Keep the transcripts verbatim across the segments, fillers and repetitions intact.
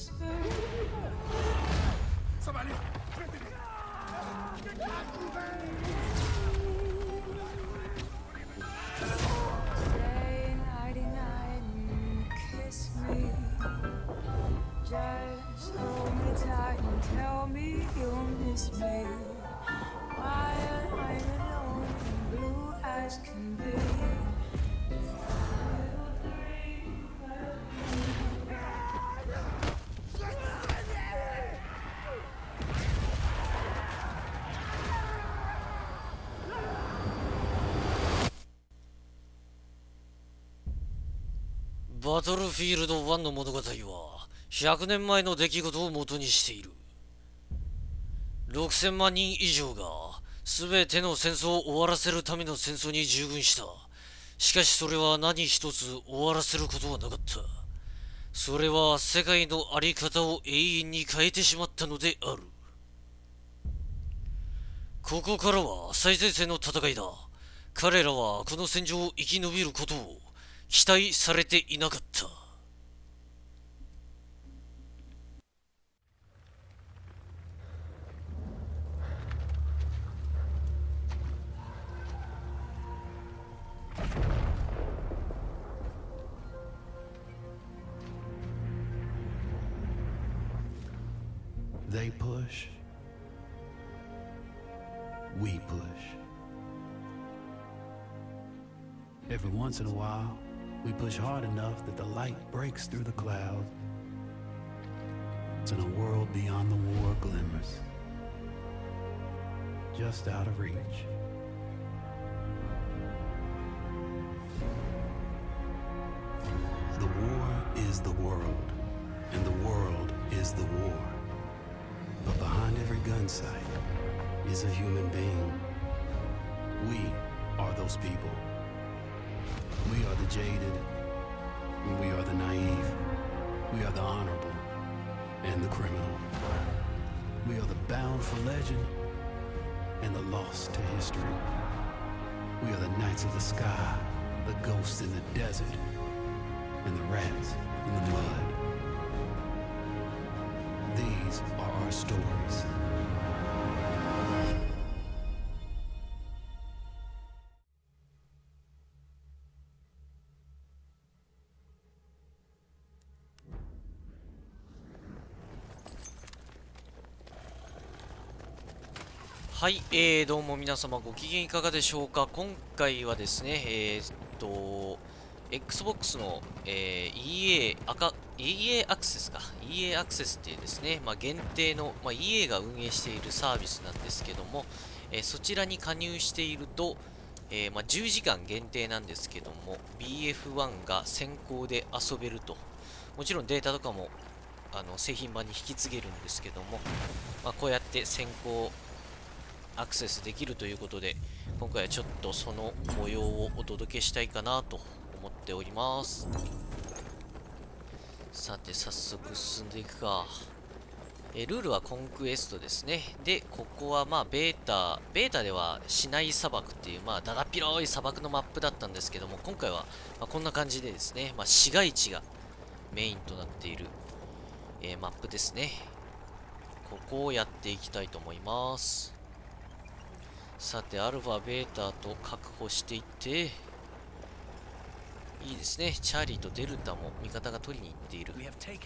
Somebody, Stay nighty night and kiss me. Just hold me tight and tell me you'll miss me. While I'm alone and blue as can be. バトルフィールドワンの物語はひゃくねんまえの出来事を元にしている。ろくせんまんにん以上が全ての戦争を終わらせるための戦争に従軍した。しかしそれは何一つ終わらせることはなかった。それは世界のあり方を永遠に変えてしまったのである。ここからは最前線の戦いだ。彼らはこの戦場を生き延びることを期待されていなかった。 They push. We push. Every once in a while, we push hard enough that the light breaks through the clouds. It's in a world beyond the war glimmers, just out of reach. The war is the world, and the world is the war. But behind every gun sight is a human being. We are those people. We are the jaded, we are the naive, we are the honorable, and the criminal. We are the bound for legend, and the lost to history. We are the knights of the sky, the ghosts in the desert, and the rats in the mud. These are our stories. はい、えー、どうも皆様ご機嫌いかがでしょうか。今回はですね、えー、っと、Xbox の、えー、イーエー 赤、イーエー アクセスか。イーエー アクセスっていうですね、まあ、限定の、まあ、イーエー が運営しているサービスなんですけども、えー、そちらに加入していると、えーまあ、じゅうじかん限定なんですけども、ビーエフワン が先行で遊べると。もちろんデータとかもあの製品版に引き継げるんですけども、まあ、こうやって先行アクセスできるということで、今回はちょっとその模様をお届けしたいかなと思っております。さて早速進んでいくか。えルールはコンクエストですね。でここはまあベータベータではシナイ砂漠っていうまあだだっ広い砂漠のマップだったんですけども、今回はまあこんな感じでですね、まあ、市街地がメインとなっている、えー、マップですね。ここをやっていきたいと思います。さて、アルファ、ベータと確保していって、いいですね。チャーリーとデルタも味方が取りに行っている。ん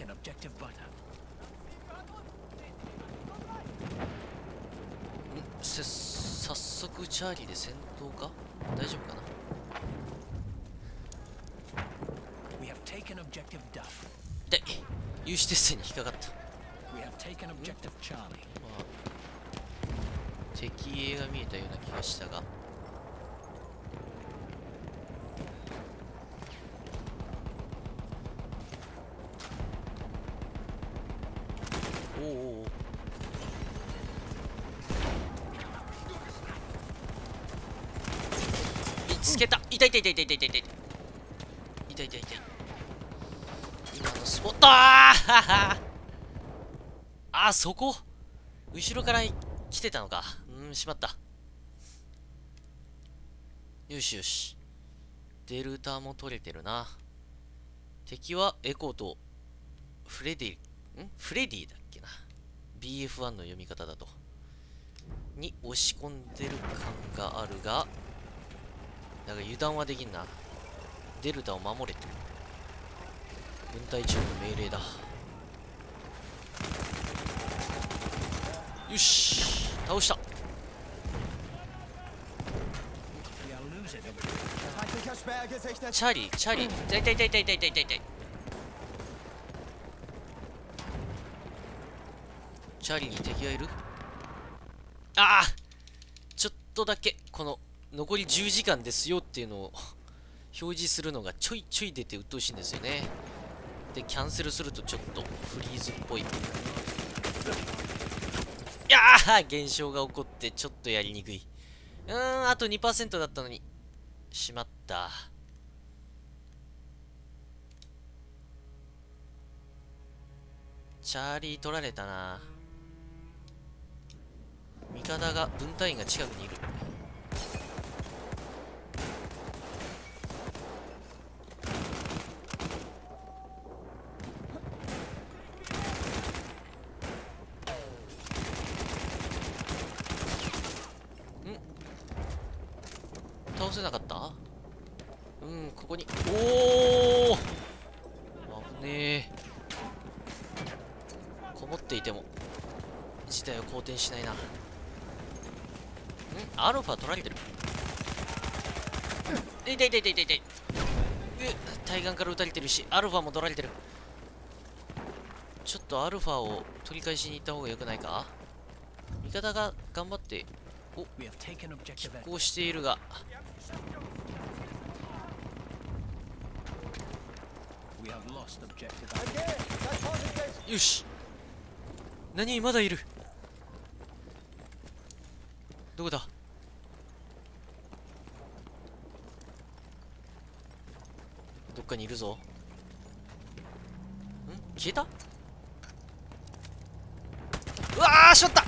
せ早速、チャーリーで戦闘か大丈夫かな。で、有刺鉄線に引っかかった。敵影が見えたような気がしたが、おおおお、見つけた。痛い痛い痛い痛い痛い痛い痛い痛い痛い痛い。今のスポット、あーあー、そこ後ろから来てたのか。うん、しまった。よしよし。デルタも取れてるな。敵はエコとフレデリ、 フレディだっけな。 ビーエフワン の読み方だとに押し込んでる感があるが、だから油断はできんな。デルタを守れと分隊長の命令だ。よし、倒した。チャーリー、チャーリー、痛い痛い痛い痛い痛い痛い痛い。チャーリーに敵がいる。ああ、ちょっとだけこの残りじゅうじかんですよっていうのを表示するのがちょいちょい出て鬱陶しいんですよね。でキャンセルするとちょっとフリーズっぽい。いやー、現象が起こってちょっとやりにくい。うーん、あと にパーセント だったのにしまった。チャーリー取られたな。味方が分隊員が近くにいる。ん倒せなかった。うん、ここに。おお、危ねえ。こもっていても事態は好転しないな。んアルファ取られてる。痛い痛い痛い痛い痛い。対岸から撃たれてるし、アルファも取られてる。ちょっとアルファを取り返しに行った方がよくないか。味方が頑張ってお拮抗しているが、よし、何まだいる。どこだ。どっかにいるぞ。ん消えた。うわー、しまった。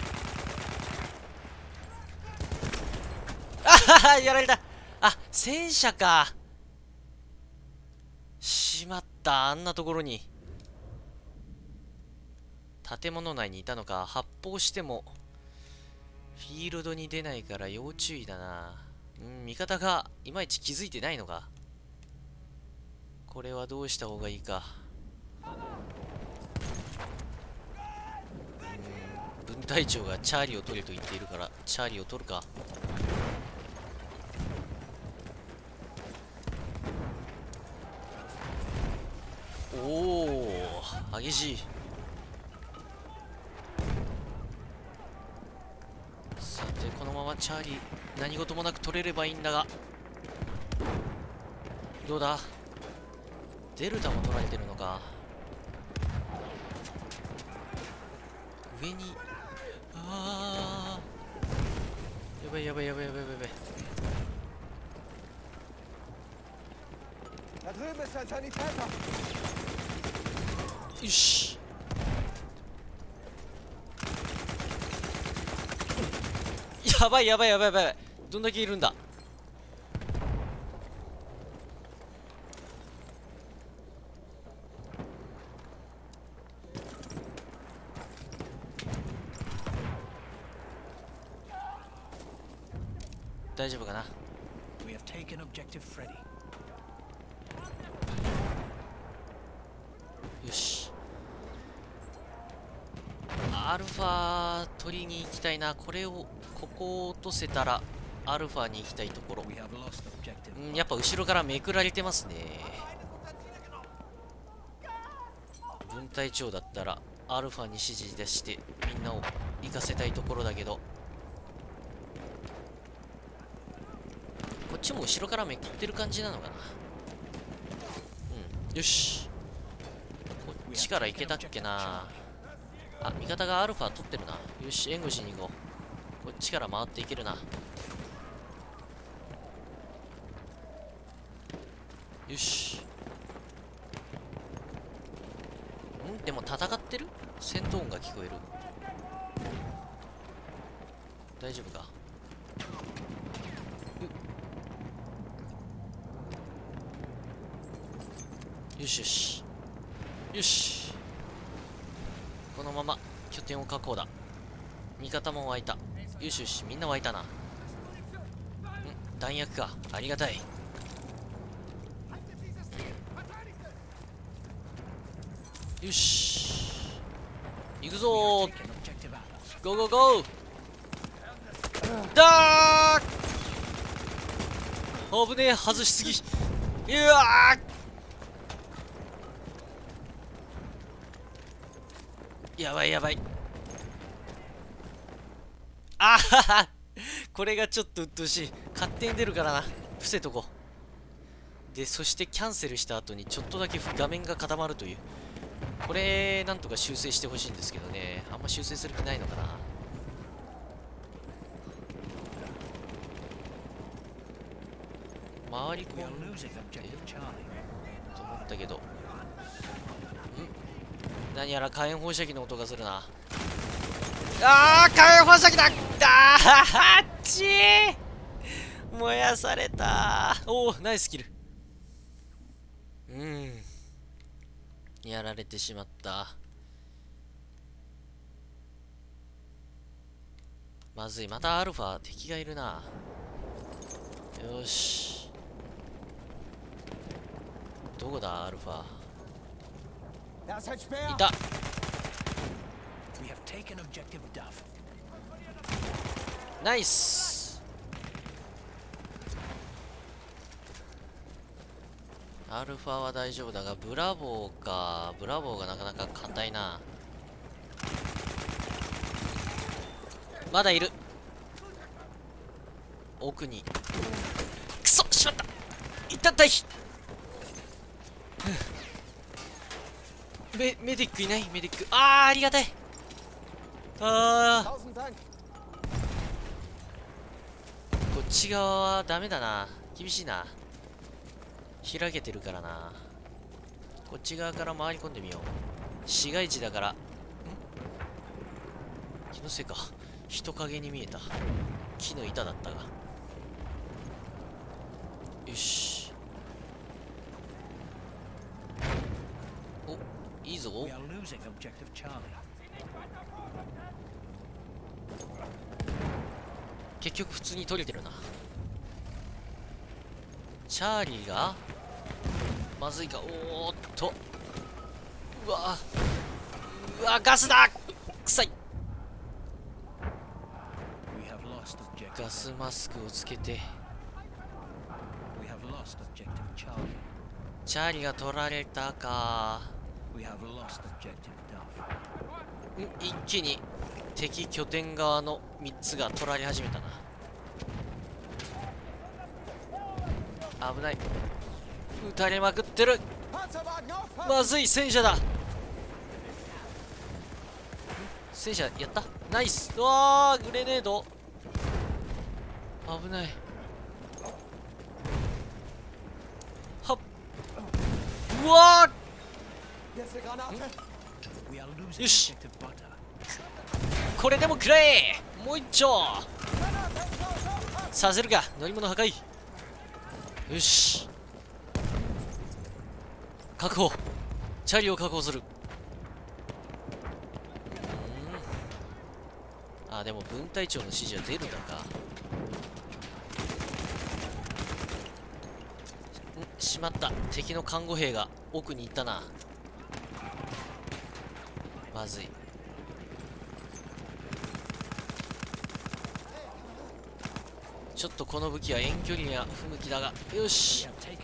あはは、やられた。あ、戦車か。しまった。あんなところに建物内にいたのか。発砲してもフィールドに出ないから要注意だな。うん、味方がいまいち気づいてないのか。これはどうした方がいいか。うん、分隊長がチャーリーを取れと言っているからチャーリーを取るか。おお、激しい。さて、このままチャーリー何事もなく取れればいいんだが、どうだ。デルタも取られてるのか。上に、あー、やばいやばいやばいやばいやばい。よし、やばいやばいやばいやばい。どんだけいるんだ。大丈夫かな。よし、アルファ取りに行きたいな。これをここを落とせたらアルファに行きたいところ。うん、やっぱ後ろからめくられてますね。分隊長だったらアルファに指示出してみんなを行かせたいところだけど、こっちも後ろからめくってる感じなのかな。うん、よし、こっちから行けたっけな。あ、味方がアルファ取ってるな。よし、援護しに行こう。こっちから回っていけるな。よし。んでも戦ってる？戦闘音が聞こえる。大丈夫か。よしよしよし。 のまま拠点を確保だ。味方も湧いた。よしよし、みんな湧いたな。ん、弾薬か、ありがたい。よし、行くぞー。ゴーゴーゴー。だー、危ねえ、外しすぎ。うわー、やばいやばい。あはは、これがちょっと鬱陶しい。勝手に出るからな、伏せとこう。で、そしてキャンセルした後にちょっとだけ画面が固まるという。これなんとか修正してほしいんですけどね。あんま修正する気ないのかな。回り込んでと思ったけど、ん、何やら火炎放射器の音がするな。あー、火炎放射器だ。あー、あっちー、燃やされたー。おお、ナイスキル。うん、やられてしまった。まずい、またアルファ敵がいるな。よし、どこだアルファ。いた。ナイス。アルファは大丈夫だが、ブラボーか。ブラボーがなかなか硬いな。まだいる。奥に。くそ、しまった。いったったい。メメディックいない。メディック、あー、ありがたい。あー、こっち側はダメだな。厳しいな。開けてるからな。こっち側から回り込んでみよう。市街地だから。ん、気のせいか、人影に見えた。木の板だったが。よし、お、いいぞ。結局普通に取れてるな。チャーリーがまずいか。おーっと、うわうわ、ガスだ。くさい。ガスマスクをつけて。チャーリーが取られたか。ん、一気に敵拠点側のみっつが取られ始めたな。危ない、撃たれまくってる。まずい、戦車だ。戦車やった。ナイス。うわー、グレネード。危ない。はっ、うわー、よし、これでも食らえ。もう一丁させるか。乗り物破壊。よし、確保。チャリを確保する。うん、あ、でも分隊長の指示は出るのか。ん、しまった、敵の看護兵が奥に行ったな。まずい。ちょっとこの武器は遠距離には不向きだが。よし、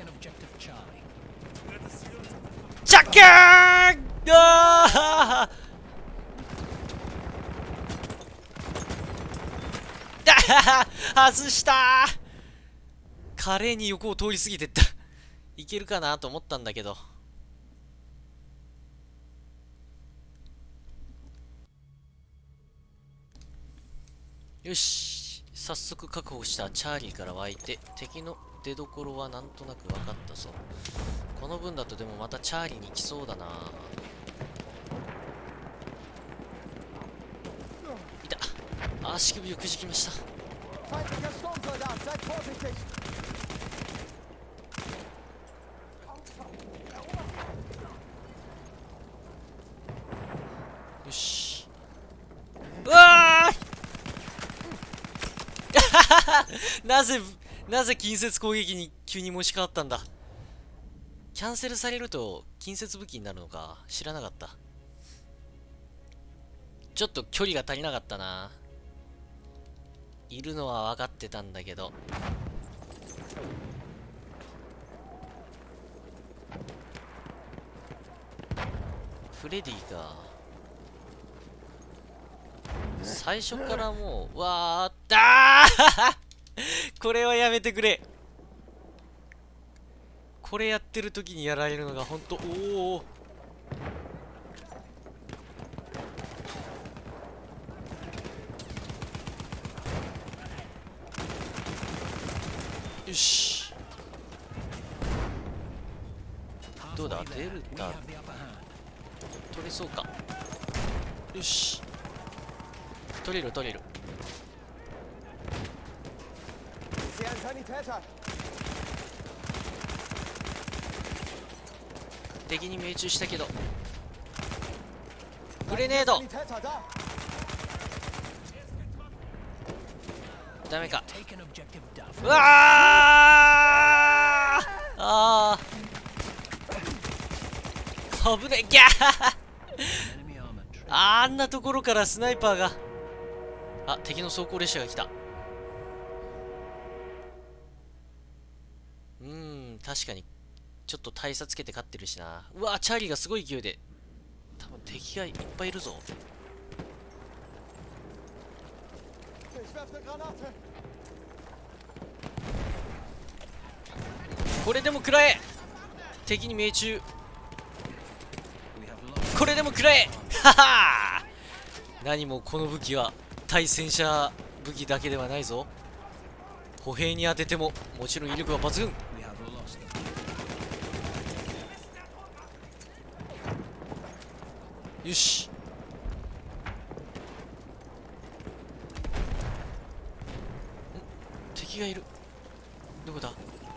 ジャッキーン。あー外したー。華麗に横を通り過ぎてった。いけるかなと思ったんだけど。よし、早速確保したチャーリーから湧いて、敵の出どころはなんとなく分かったぞ。この分だとでもまたチャーリーに来そうだな。いた。足首をくじきました。 よし。うわーなぜなぜ近接攻撃に急に持ち変わったんだ。キャンセルされると近接武器になるのか知らなかった。ちょっと距離が足りなかったな。いるのは分かってたんだけど。フレディか。最初からもう、うわーったーこれはやめてくれ。これやってる時にやられるのがほんと、おお。よし。どうだ、デルタ取れそうか。よし、取れる取れる。敵に命中したけど、グレネードダメか。うわーあー危ねえ。ギャーあんなところからスナイパーが。あ、敵の装甲列車が来た。うーん、確かにちょっと大差つけて勝ってるしな。うわ、チャーリーがすごい勢いで。多分敵がいっぱいいるぞ。これでも食らえ。敵に命中。これでも食らえ。はは何もこの武器は対戦車武器だけではないぞ。歩兵に当ててももちろん威力は抜群。よし。ん敵がいる。どこだ。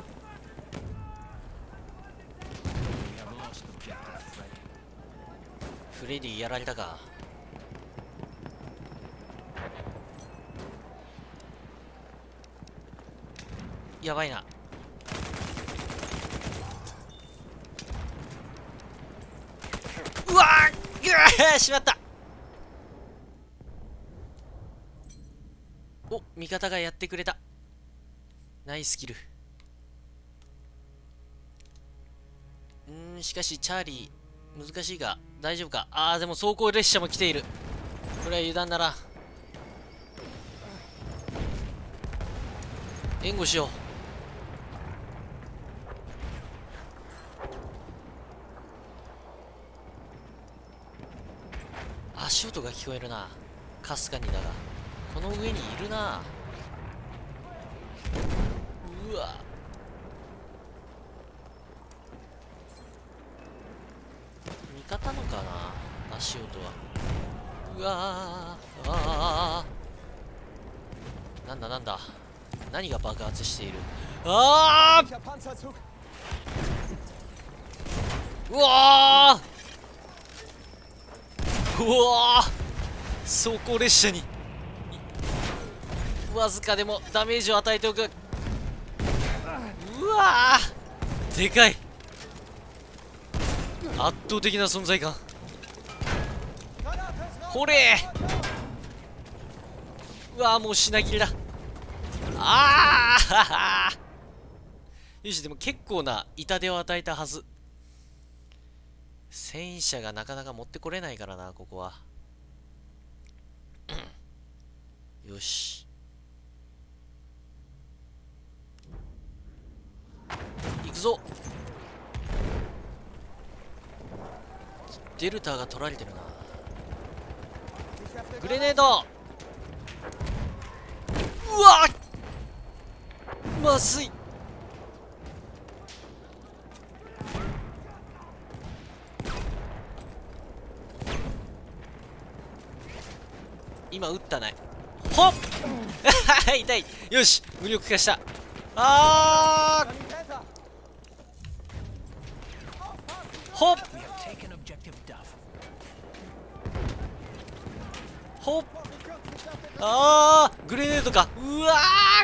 フレディやられたか。やばいな。うわーぐわーしまった。お、味方がやってくれた。ナイスキル。うん、しかしチャーリー難しいが大丈夫か。あーでも走行列車も来ている。これは油断だな。援護しよう。足音が聞こえるな。かすかにだがこの上にいるな。うわ、味方のかな足音は。うわーあーなんだなんだ、何が爆発している。あーうわーうわー走行列車にわずかでもダメージを与えておく。うわーでかい。圧倒的な存在感。ほれーうわーもう品切れだ。ああよし、でも結構な痛手を与えたはず。戦車がなかなか持ってこれないからな、ここは。よし。行くぞ。デルタが取られてるな。グレネード。うわっまずい。今撃ったない。ほっ痛い。よし無力化した。あーほっほっ。あー、グレネードか。うわ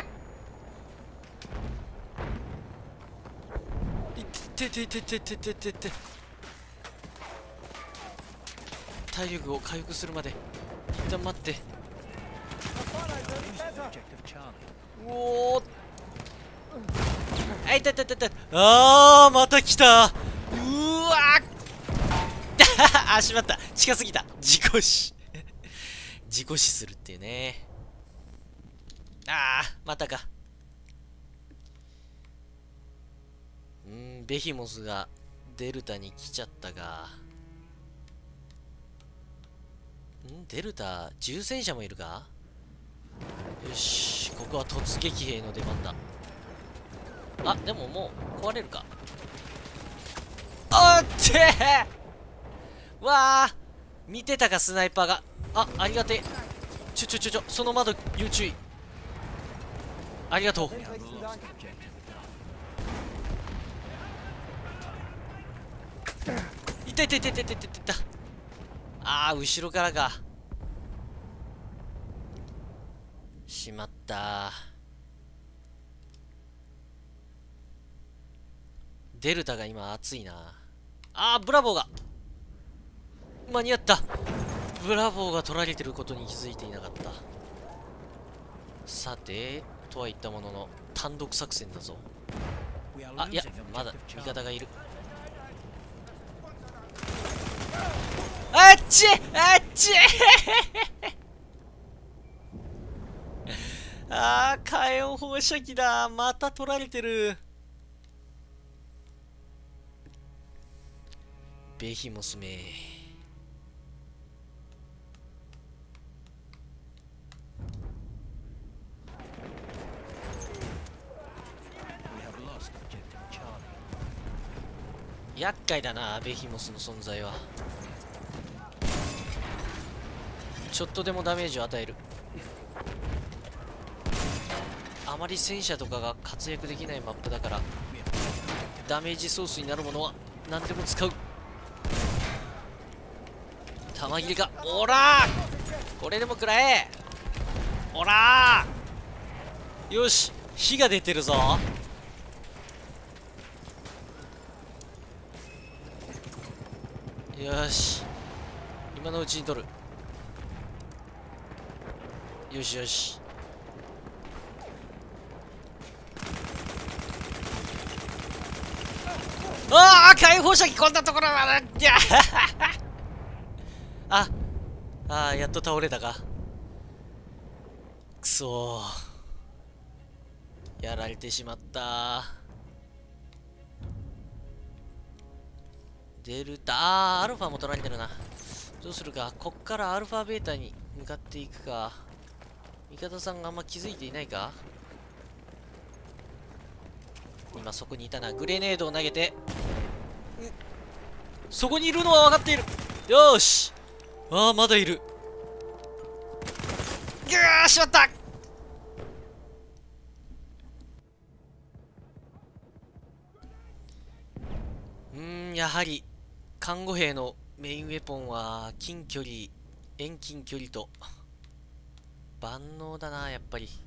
ー、いってててててててて。体力を回復するまで一旦待って。うおー、あいたいたいたいた。あー、また来た。うわーあ、しまった、近すぎた。事故死事故死するっていうね。あー、またか。うーん、ベヒモスがデルタに来ちゃったが。ん、デルタ重戦車もいるか。よし、ここは突撃兵の出番だ。あ、でももう壊れるか。あっちー、わあ、見てたかスナイパーが。あ、ありがてえ。ちょちょちょちょ、その窓要注意。ありがとう。いたいたいたいたいたいたいた。あー、後ろからか。しまったー。デルタが今熱いな。あー、ブラボーが間に合った。ブラボーが取られてることに気づいていなかった。さてとは言ったものの単独作戦だぞ。あ、いや、まだ味方がいる。あっちあっちあー、火炎放射器だ。また取られてる。ベヒモスめ。厄介だな、ベヒモスの存在は。ちょっとでもダメージを与える。あまり戦車とかが活躍できないマップだから、ダメージソースになるものは何でも使う。弾切れか。おらー、これでも食らえ。おらー、よし、火が出てるぞ。よし、今のうちに取る。よしよし。ああ、解放射器こんなところまで。いやああー、やっと倒れたか。くそー、やられてしまった。デルタ、あー、アルファも取られてるな。どうするか。こっからアルファベータに向かっていくか。味方さんがあんま気づいていないか。今そこにいたな。グレネードを投げて、そこにいるのは分かっている。よーし、ああ、まだいる。ぐー、しまった。うーん、やはり看護兵のメインウェポンは近距離、遠近距離と万能だな、やっぱり。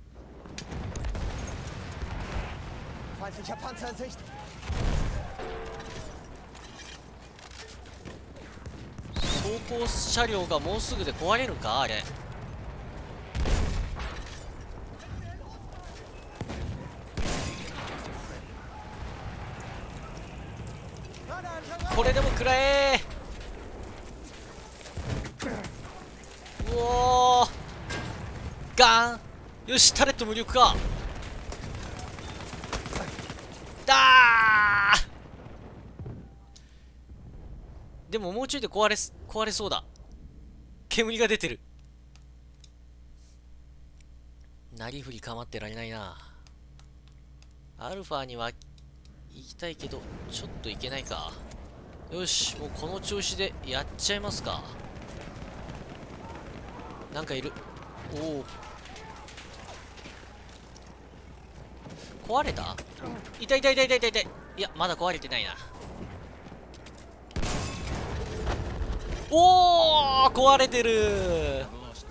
走行車両がもうすぐで壊れるか、あれ。これでも食らえー。うおー、ガン。よし、タレット無力か。だー、でももうちょいで壊れす壊れそうだ。煙が出てる。なりふり構ってられないな。アルファには行きたいけどちょっと行けないか。よし、もうこの調子でやっちゃいますか。なんかいる。おお、壊れた。痛い痛い痛い痛い痛い痛い。いや、まだ壊れてないな。おお、壊れてる。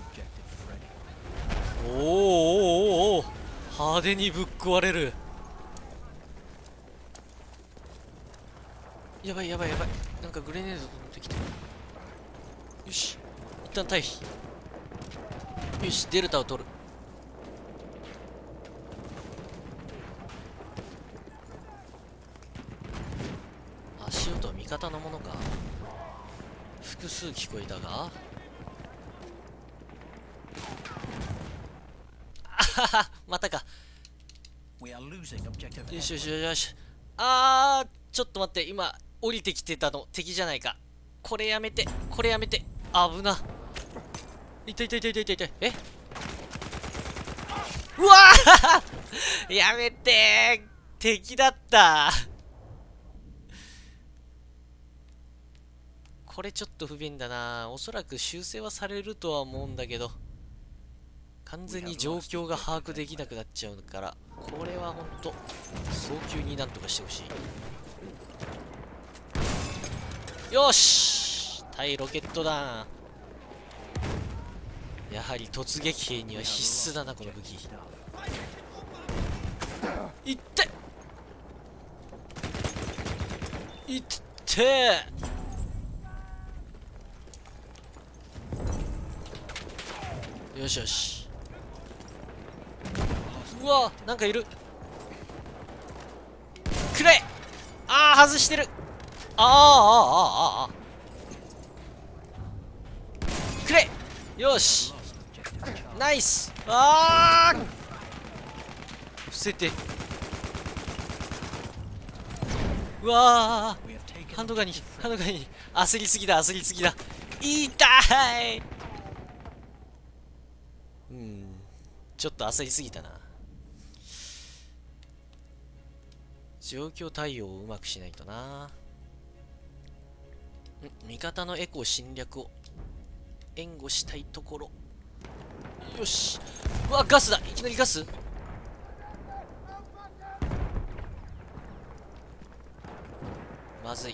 おーおーおーおー、派手にぶっ壊れる。やばいやばいやばい、なんかグレネード飛んできてる。よし、一旦退避。よし、デルタを取る。足音は味方のものか。複数聞こえたが、あはは、またか。よしよしよしよし。あー、ちょっと待って、今降りてきてたの敵じゃないか。これやめて、これやめて。危な。痛い痛い痛い痛い痛い痛い。え、うわーやめてー、敵だった。これちょっと不便だな。おそらく修正はされるとは思うんだけど、完全に状況が把握できなくなっちゃうから、これはほんと早急になんとかしてほしい。よし、対ロケット弾。やはり突撃兵には必須だな、この武器。いっていってー、よしよし。うわ、なんかいる。くれ。ああ、外してる。ああああああああ、くれ。よし、ナイス。ああ、伏せて。うわー、ハンドガンにハンドガンに焦りすぎだ焦りすぎだ。痛い。うん、ちょっと焦りすぎたな。状況対応をうまくしないとな。ん、味方のエコー侵略を援護したいところ。よし。うわ、ガスだ。いきなりガス。まずい。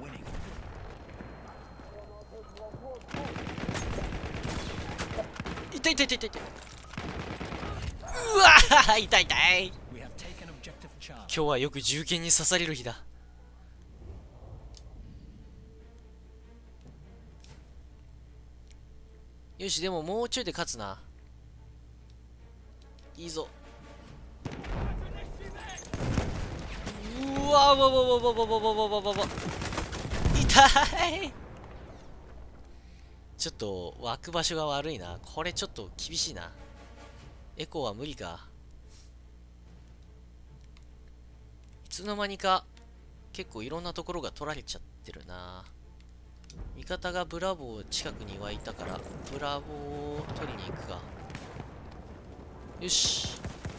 痛い痛い痛い痛い痛い。うわー、痛い痛い。今日はよく銃剣に刺される日だ。よし、でももうちょいで勝つな。いいぞ。うわわわわわわわわわわわわ、痛い。ちょっと湧く場所が悪いな。これちょっと厳しいな。エコーは無理か。いつの間にか結構いろんなところが取られちゃってるな。味方がブラボー近くに湧いたからブラボーを取りに行くか。よし。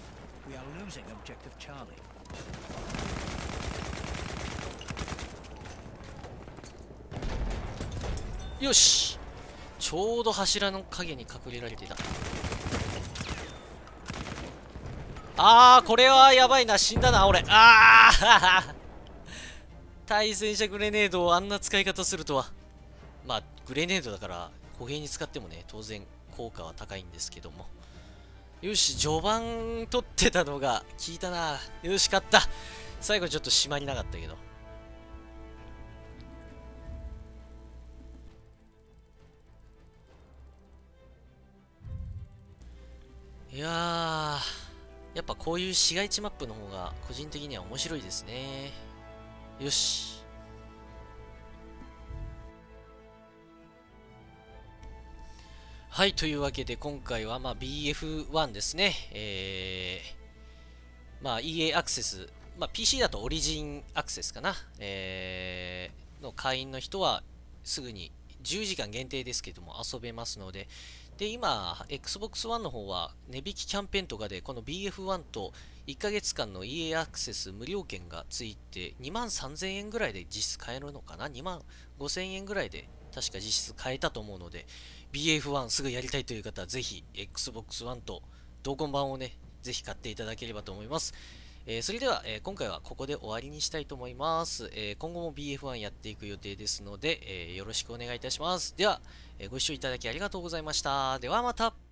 よし、ちょうど柱の影に隠れられていた。あー、これはやばいな。死んだな俺。あー対戦車グレネードをあんな使い方するとは。まあグレネードだから歩兵に使ってもね、当然効果は高いんですけども。よし、序盤取ってたのが効いたな。よし、勝った。最後ちょっと締まりなかったけど。いやー、やっぱこういう市街地マップの方が個人的には面白いですね。よし。はい、というわけで今回はまあ ビーエフワン ですね。えー、まあ イーエー アクセス、まあ ピーシー だとオリジンアクセスかな。えー、の会員の人はすぐにじゅうじかん限定ですけども遊べますので、で、今、Xbox One の方は値引きキャンペーンとかで、この ビーエフワン といっかげつかんの イーエー アクセス無料券がついて、にまんさんぜんえんぐらいで実質買えるのかな？ にまんごせんえんぐらいで確か実質買えたと思うので、ビーエフワン すぐやりたいという方は、ぜひ Xbox One と同梱版をね、ぜひ買っていただければと思います。えー、それでは、えー、今回はここで終わりにしたいと思います。えー、今後も ビーエフワン やっていく予定ですので、えー、よろしくお願いいたします。では、えー、ご視聴いただきありがとうございました。ではまた。